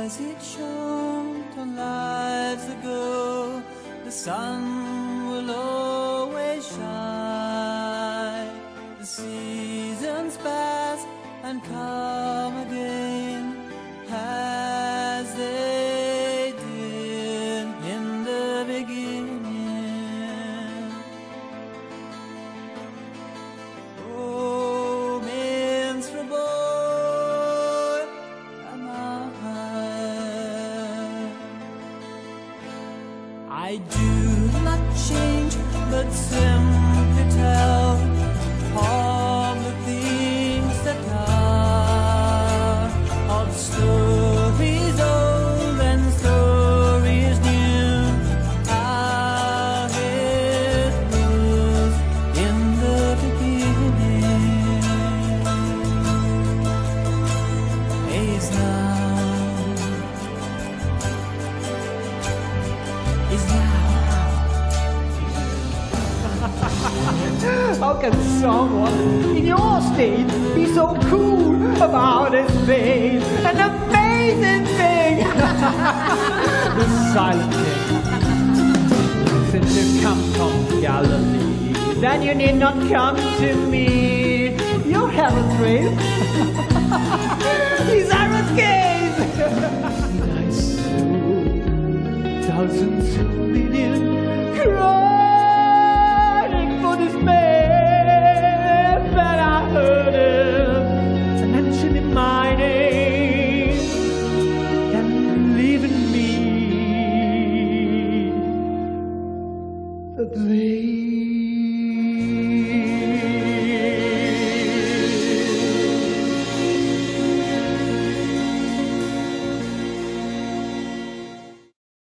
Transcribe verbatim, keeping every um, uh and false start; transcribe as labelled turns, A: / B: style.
A: as it shone ten lives ago, the sun will always shine. The seasons pass and come again as they did in the beginning. Oh, minstrel boy, am I? I do not change, but simply tell all the things that are, all the stories old and stories new, how it was in the beginning is now, is now.
B: How can someone in your state be so cool about his faith? An amazing thing! The silent king. Since you come from Galilee, then you need not come to me. You're Herod's grave. He's Herod's cave! He died soon, thousands